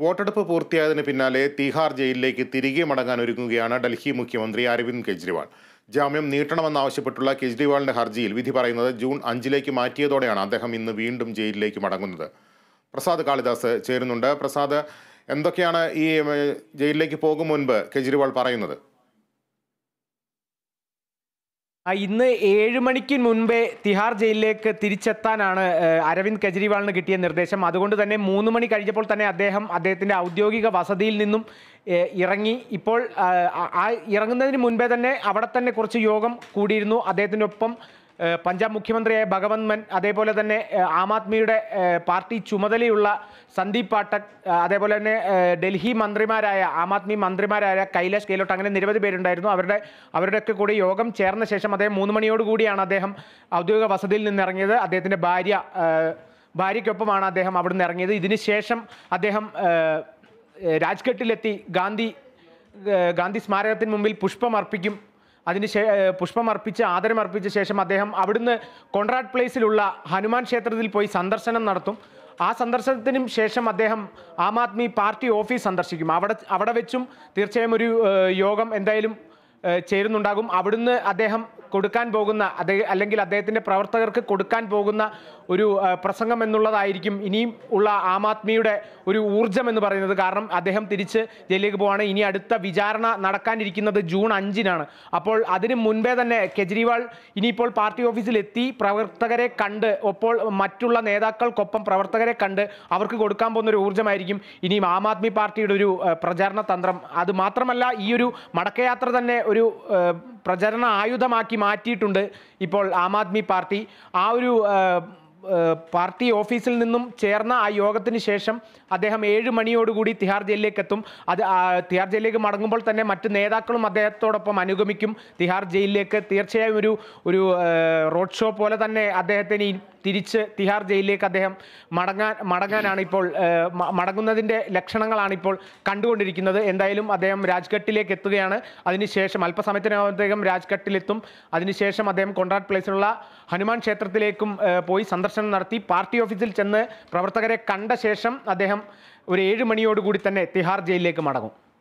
വോട്ടെടുപ്പ് പൂർത്തിയായതിന് പിന്നാലെ തിഹാർ ജയിലിലേക്ക് തിരികെ മടങ്ങാൻ ഒരുങ്ങുകയാണ് ഡൽഹി മുഖ്യമന്ത്രി അരവിന്ദ് കെജ്രിവാൾ. ജാമ്യം നീട്ടണമെന്നാവശ്യപ്പെട്ടുള്ള കെജ്രിവാളിന്റെ ഹർജിയിൽ വിധി പറയുന്നത് ജൂൺ 5 മാറ്റിയതോടെയാണ് അദ്ദേഹം ഇന്ന് വീണ്ടും ജയിലിലേക്ക് മടങ്ങുന്നത്. പ്രസാദ് കാളിദാസ് ചേരുന്നുണ്ട്. പ്രസാദ്, എന്തൊക്കെയാണ് ഈ ജയിലിലേക്ക് പോകും മുൻപ് കെജ്രിവാൾ പറയുന്നത്? ഇന്ന് 7 മണിക്ക് മുൻപേ തിഹാർ ജയിലിലേക്ക് തിരിച്ചെത്താനാണ് അരവിന്ദ് കെജ്രിവാളിന് കിട്ടിയ നിർദ്ദേശം. അതുകൊണ്ട് തന്നെ 3 മണി കഴിഞ്ഞപ്പോൾ തന്നെ അദ്ദേഹത്തിൻ്റെ ഔദ്യോഗിക വസതിയിൽ നിന്നും ഇറങ്ങി. ഇപ്പോൾ ഇറങ്ങുന്നതിന് മുൻപേ തന്നെ അവിടെ തന്നെ കുറച്ച് യോഗം കൂടിയിരുന്നു. അദ്ദേഹത്തിനൊപ്പം പഞ്ചാബ് മുഖ്യമന്ത്രിയായ ഭഗവന്ത് മാൻ, അതേപോലെ തന്നെ ആം ആദ്മിയുടെ പാർട്ടി ചുമതലയുള്ള സന്ദീപ് പാഠക്, അതേപോലെ തന്നെ ഡൽഹി മന്ത്രിമാരായ ആം ആദ്മി മന്ത്രിമാരായ കൈലാഷ് ഗെഹ്ലോട്ട്, അങ്ങനെ നിരവധി പേരുണ്ടായിരുന്നു. അവരുടെയൊക്കെ കൂടി യോഗം ചേർന്ന ശേഷം അദ്ദേഹം 3 മണിയോടുകൂടിയാണ് അദ്ദേഹം ഔദ്യോഗിക വസതിയിൽ നിന്ന് ഇറങ്ങിയത്. അദ്ദേഹത്തിൻ്റെ ഭാര്യയ്ക്കൊപ്പമാണ് അദ്ദേഹം അവിടെ നിന്ന് ഇറങ്ങിയത്. ഇതിനുശേഷം അദ്ദേഹം രാജ്ഘട്ടിലെത്തി ഗാന്ധി സ്മാരകത്തിന് മുമ്പിൽ പുഷ്പമർപ്പിക്കും. പുഷ്പമർപ്പിച്ച് ആദരമർപ്പിച്ച ശേഷം അദ്ദേഹം അവിടുന്ന് കോൺറാഡ് പ്ലേസിലുള്ള ഹനുമാൻ ക്ഷേത്രത്തിൽ പോയി സന്ദർശനം നടത്തും. ആ സന്ദർശനത്തിനും ശേഷം അദ്ദേഹം ആം ആദ്മി പാർട്ടി ഓഫീസ് സന്ദർശിക്കും. അവിടെ വെച്ചും തീർച്ചയായും ഒരു യോഗം എന്തായാലും ചേരുന്നുണ്ടാകും. അവിടുന്ന് അദ്ദേഹം കൊടുക്കാൻ പോകുന്ന അല്ലെങ്കിൽ അദ്ദേഹത്തിൻ്റെ പ്രവർത്തകർക്ക് കൊടുക്കാൻ പോകുന്ന ഒരു പ്രസംഗം എന്നുള്ളതായിരിക്കും ഇനിയും ഉള്ള ആം ആദ്മിയുടെ ഒരു ഊർജ്ജം എന്ന് പറയുന്നത്. കാരണം അദ്ദേഹം തിരിച്ച് ജയിലിലേക്ക് പോവാണ്. ഇനി അടുത്ത വിചാരണ നടക്കാനിരിക്കുന്നത് ജൂൺ 5-നാണ്. അപ്പോൾ അതിന് മുൻപേ തന്നെ കെജ്രിവാൾ ഇനിയിപ്പോൾ പാർട്ടി ഓഫീസിലെത്തി പ്രവർത്തകരെ കണ്ട്, ഒപ്പോൾ മറ്റുള്ള നേതാക്കൾക്കൊപ്പം പ്രവർത്തകരെ കണ്ട് അവർക്ക് കൊടുക്കാൻ പോകുന്ന ഒരു ഊർജ്ജമായിരിക്കും ഇനിയും ആം ആദ്മി പാർട്ടിയുടെ ഒരു പ്രചാരണ തന്ത്രം. അത് മാത്രമല്ല, ഈ ഒരു മടക്കയാത്ര തന്നെ ഒരു പ്രചരണ ആയുധമാക്കി മാറ്റിയിട്ടുണ്ട് ഇപ്പോൾ ആം ആദ്മി പാർട്ടി. ആ ഒരു പാർട്ടി ഓഫീസിൽ നിന്നും ചേർന്ന ആ യോഗത്തിന് ശേഷം അദ്ദേഹം 7 മണിയോടുകൂടി തിഹാർ ജയിലിലേക്ക് എത്തും. തിഹാർ ജയിലിലേക്ക് മടങ്ങുമ്പോൾ തന്നെ മറ്റ് നേതാക്കളും അദ്ദേഹത്തോടൊപ്പം അനുഗമിക്കും തിഹാർ ജയിലിലേക്ക്. തീർച്ചയായും ഒരു റോഡ് ഷോ പോലെ തന്നെ അദ്ദേഹത്തിന് തിരിച്ച് തിഹാർ ജയിലിലേക്ക് അദ്ദേഹം മടങ്ങാനാണ് ഇപ്പോൾ മടങ്ങുന്നതിൻ്റെ ലക്ഷണങ്ങളാണ് ഇപ്പോൾ കണ്ടുകൊണ്ടിരിക്കുന്നത്. എന്തായാലും അദ്ദേഹം രാജ്ഘട്ടിലേക്ക് എത്തുകയാണ്. അതിനുശേഷം അല്പസമയത്തിനകം രാജ്ഘട്ടിലെത്തും. അതിനുശേഷം അദ്ദേഹം കോൺറാഡ് പ്ലേസിലുള്ള ഹനുമാൻ ക്ഷേത്രത്തിലേക്കും പോയി സന്ദർശനം നടത്തി പാർട്ടി ഓഫീസിൽ ചെന്ന് പ്രവർത്തകരെ കണ്ട ശേഷം അദ്ദേഹം ഒരു 7 മണിയോടുകൂടി തന്നെ തിഹാർ ജയിലിലേക്ക് മടങ്ങും.